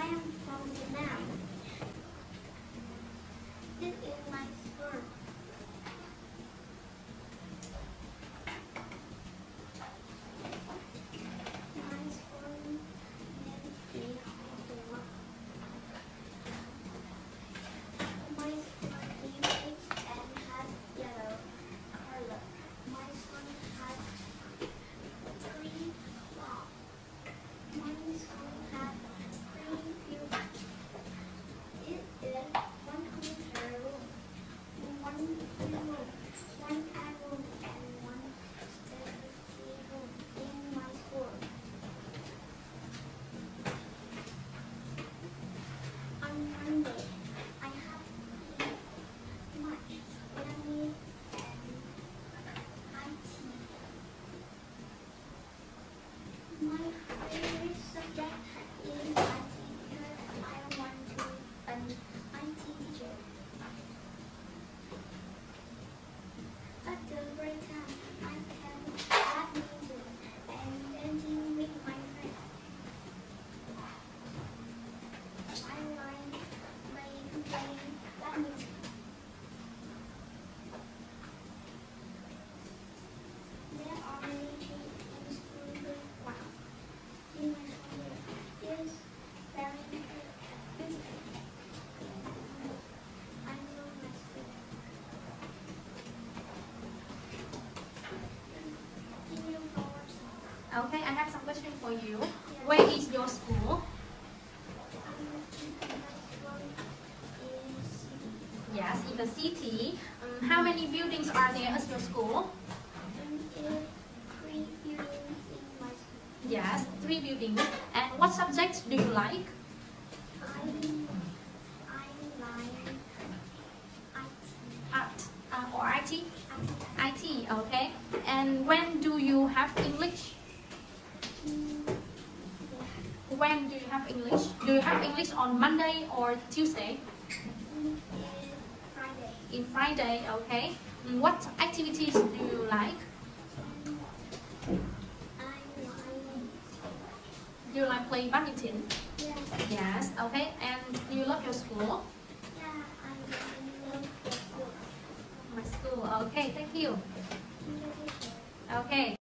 am from Vietnam. This is my school. My school name is Hoa. My school is big and has yellow color. My school has 3 floors. My school has 3 buildings. It is 1 computer room, 1 room, 1 art room, and 1 study room in my school. On Monday, I have much language and IT. My favorite subject is IT because I want to be an IT teacher. At the break time, I can badminton and dancing with my friends. I like playing badminton. There are many things in school going well. In my school is very beautiful. I love my school. Can you forward some? Okay, I have some question for you. Where is your school? My school is Yes, in the city. How many buildings are there at your school? 3 buildings in my school. Yes, 3 buildings. And what subjects do you like? I like IT. Art or IT? IT, okay. And when do you have English? When do you have English? Do you have English on Monday or Tuesday? Friday. In Friday, okay. What activities do you like? Do you like playing badminton? Yeah, Yes, okay. And do you love your school? yeah, I love the school. My school, okay, thank you. Thank you, teacher. Okay.